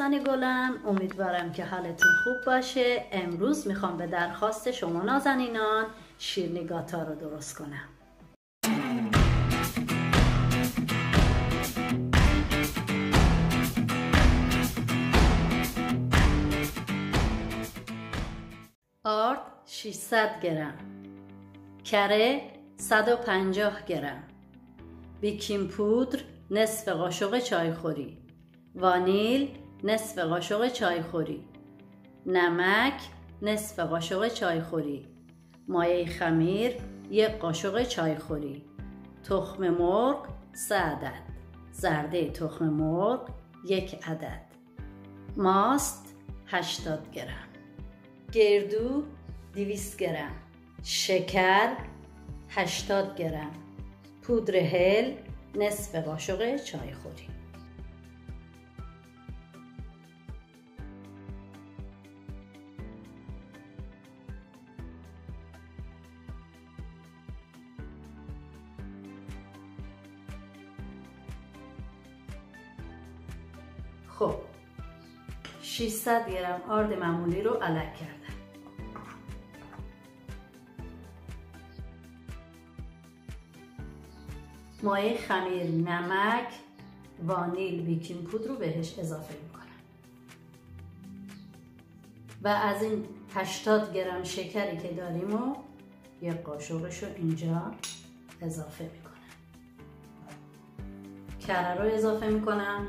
عزیزان گلم، امیدوارم که حالتون خوب باشه. امروز میخوام به درخواست شما نازنینان شیرینی گاتا رو درست کنم. آرد 600 گرم، کره 150 گرم، بیکینگ پودر نصف قاشق چایخوری، وانیل نصف قاشق چایخوری، نمک نصف قاشق چایخوری، مایه خمیر 1 قاشق چایخوری، تخم مرغ 3 عدد، زرده تخم مرغ 1 عدد، ماست 80 گرم، گردو 200 گرم، شکر 80 گرم، پودر هل نصف قاشق چایخوری. خب 600 گرم آرد معمولی رو علک کردم. مایه خمیر، نمک، وانیل، بیکینگ پودر رو بهش اضافه میکنم و از این 80 گرم شکری که داریم و 1 قاشقش رو اینجا اضافه میکنم. کره رو اضافه میکنم،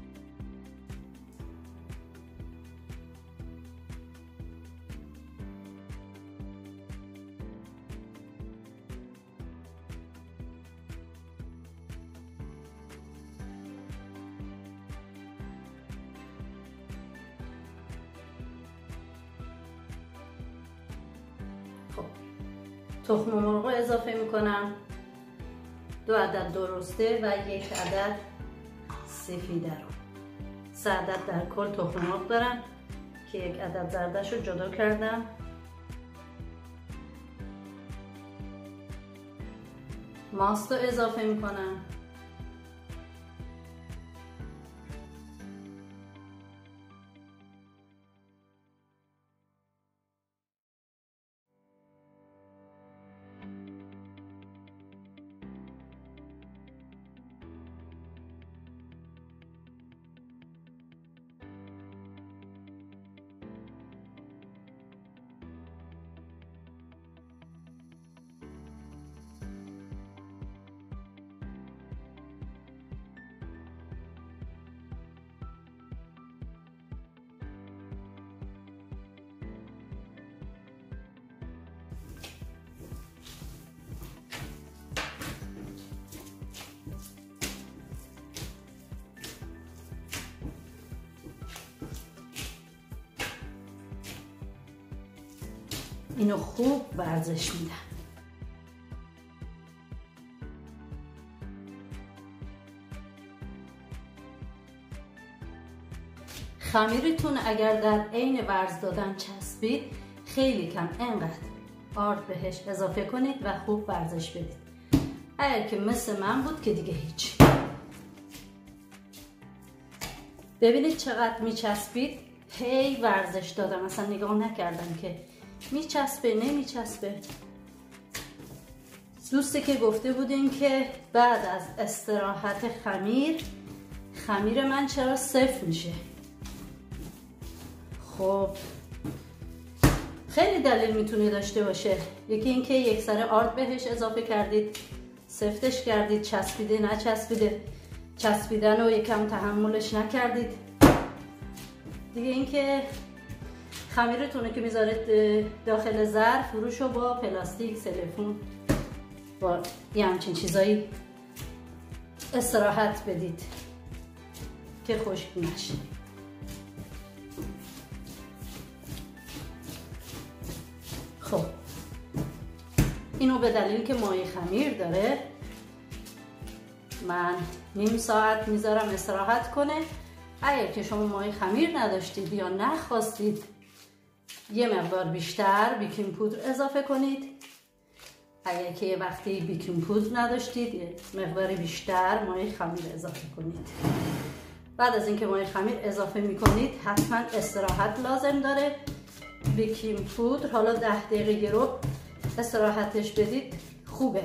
تخم مرغ رو اضافه میکنم، 2 عدد درسته و 1 عدد سفیده رو. 3 عدد در کل تخم مرغ دارم که 1 عدد زردش رو جدا کردم. ماست رو اضافه میکنم، اینو خوب ورزش میدم. خمیرتون اگر در عین ورز دادن چسبید خیلی کم انقدر آرد بهش اضافه کنید و خوب ورزش بدید. اگر که مثل من بود که دیگه هیچ. ببینید چقدر میچسبید. هی ورزش دادم، اصلا نگاه نکردم که میچسبه نمیچسبه. دوستی که گفته بودین که بعد از استراحت خمیر من چرا صفر میشه. خب خیلی دلیل میتونه داشته باشه. یکی اینکه یک سر آرد بهش اضافه کردید، سفتش کردید، چسبیده نچسبیده، چسبیدن رو یکم تحملش نکردید. دیگه اینکه خمیرتونه که میذارید داخل ظرف روشو با پلاستیک، سلفون، با یه همچین چیزایی استراحت بدید که خشک نشه. خب اینو به دلیل که مایه خمیر داره من نیم ساعت میذارم استراحت کنه. اگر که شما مایه خمیر نداشتید یا نخواستید یه مقدار بیشتر بیکینگ پودر اضافه کنید. اگر که یه وقتی بیکینگ پودر نداشتید یه مقدار بیشتر مایه خمیر اضافه کنید. بعد از اینکه مایع خمیر اضافه میکنید حتما استراحت لازم داره. بیکینگ پودر حالا 10 دقیقه گرو استراحتش بدید خوبه،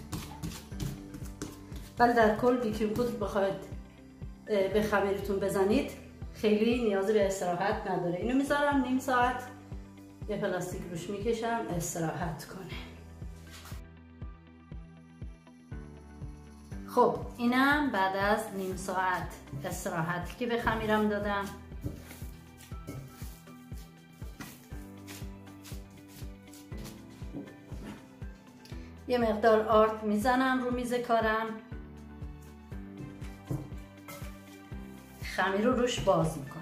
ولی در کل بیکینگ پودر بخواید به خمیرتون بزنید خیلی نیازی به استراحت نداره. اینو میذارم نیم ساعت، یه پلاستیک روش میکشم استراحت کنه. خب اینم بعد از نیم ساعت استراحتی که به خمیرم دادم. یه مقدار آرد میزنم رو میز کارم، خمیر رو روش باز میکنم.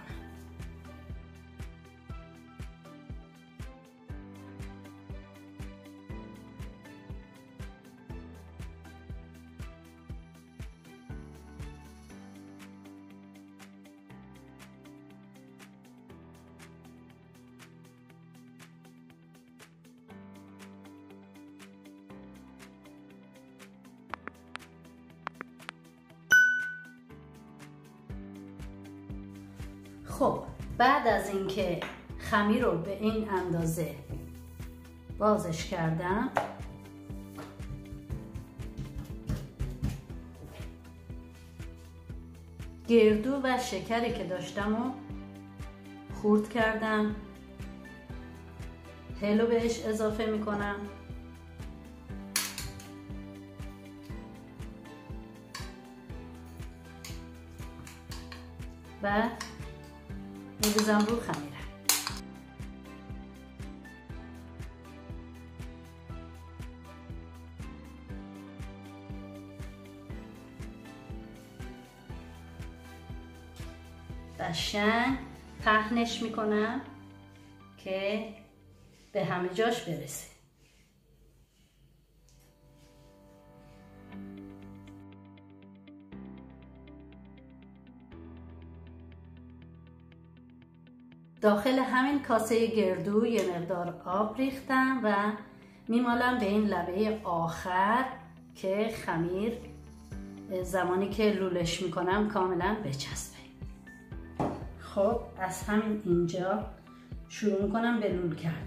خب بعد از اینکه خمیر رو به این اندازه بازش کردم، گردو و شکری که داشتم رو خورد کردم، هلو بهش اضافه میکنم. و میریزم رو خمیره. قشنگ پهنش میکنم که به همه جاش برسه. داخل همین کاسه گردو یه مقدار آب ریختم و میمالم به این لبه آخر که خمیر زمانی که لولش میکنم کاملا بچسبه. خب از همین اینجا شروع میکنم به لول کردن.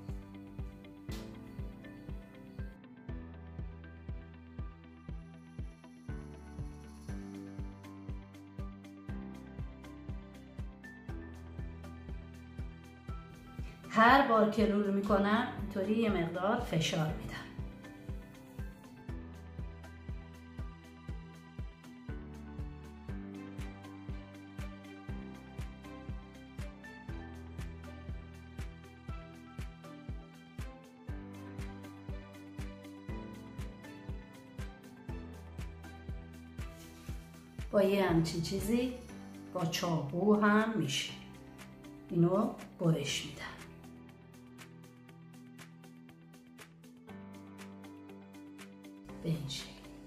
هر بار که لول میکنم اینطوری یه مقدار فشار میدم. با یه همچین چیزی با چاقو هم میشه. اینو برش میدم. به این شکل.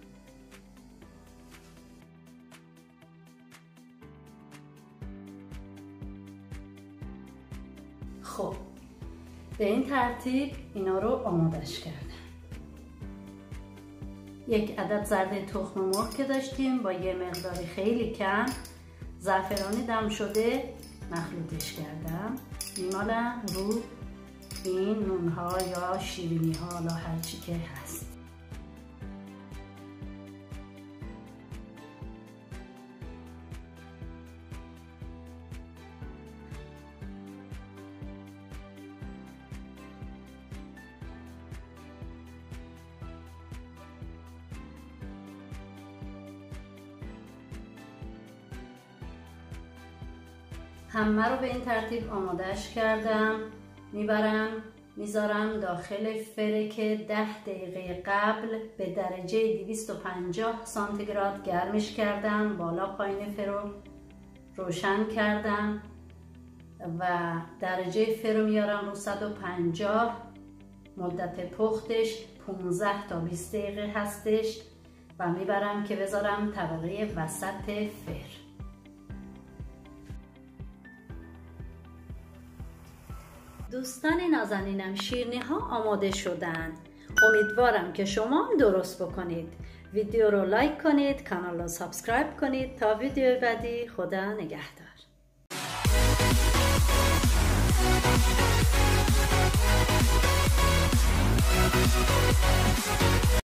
خب به این ترتیب اینا رو آمادش کردم. یک عدد زرده تخم مرغ که داشتیم با یه مقداری خیلی کم زعفرانی دم شده مخلوطش کردم. میمالم رو این نونها یا شیرینی ها، حالا هر چی که هست. همه رو به این ترتیب آمادهش کردم. میذارم داخل فره که 10 دقیقه قبل به درجه 250 سانتیگراد گرمش کردم. بالا پایین فرو روشن کردم و درجه فرو میارم رو 150. مدت پختش 15 تا 20 دقیقه هستش و میبرم که بذارم طبقه وسط فر. دوستان نازنینم، شیرینی ها آماده شدن. امیدوارم که شما هم درست بکنید. ویدیو رو لایک کنید، کانال رو سابسکرایب کنید. تا ویدیو بعدی، خدا نگهدار.